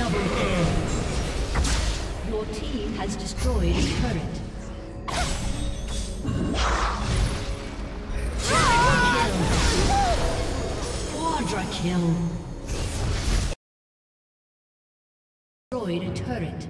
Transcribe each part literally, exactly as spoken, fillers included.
Double kill. Your team has destroyed a turret. Quadra kill. Destroyed a turret.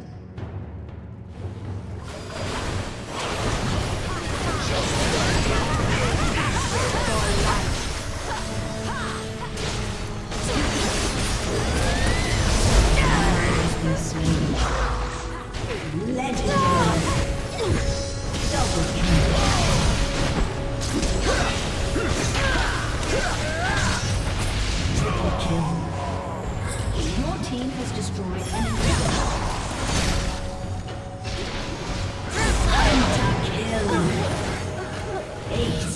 Legendary. Double kill. Triple kill. Your team has destroyed an inhibitor. Pentakill. Ace.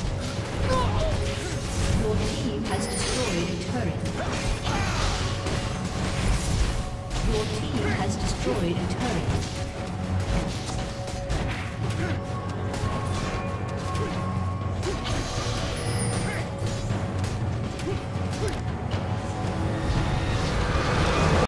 Your team has destroyed a turret. Your team has destroyed a turret.